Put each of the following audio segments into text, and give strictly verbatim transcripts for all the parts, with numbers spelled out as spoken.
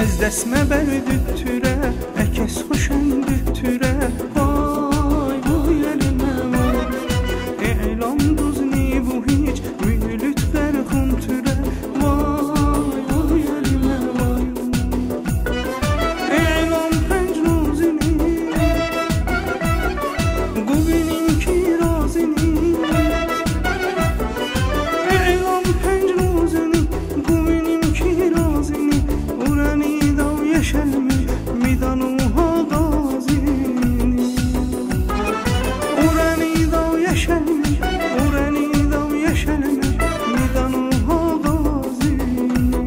از دست مبرد تره اکس خوشند تره وای وای علمه اعلام دوزنی بو هیچ ویلت فرخون تره وای وای علمه اعلام پنج روزنی گوبینین کی رازنی اعلام پنج روزنی گوبینین کی رازنی ورانی دو یشلمی میدانو ها غازینی ورانی دو یشلمی ورانی دو یشلمی میدانو ها غازینی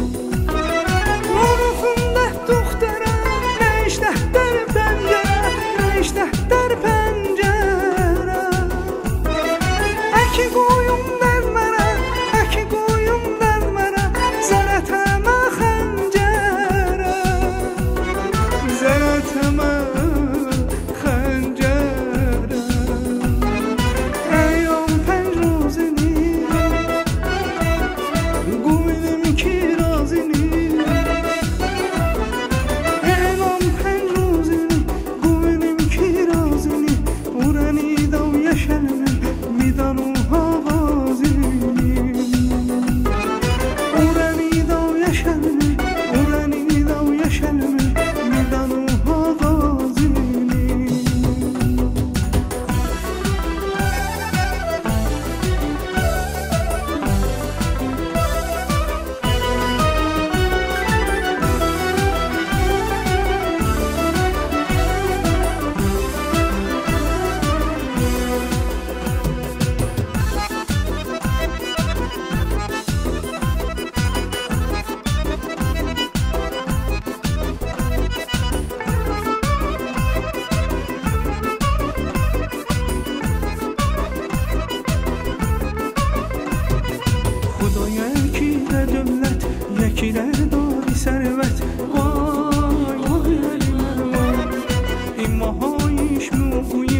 نورفونده دختره نشته در پنجره نشته در پنجره اکی گویم در مره اکی گویم در مره زرتم خنجره زرتم خنجره ایام پنج روزنی گویدم کی رازنی ایام پنج روزنی گویدم کی رازنی ورانی دو یشلمی میدانو ها غازینی ورانی دو یشلمی ورانی دو یشلمی میدانو ها غازینی خدایا یکی در دولت یکی در داری ثروت وای وای علی وای این ماهایش موی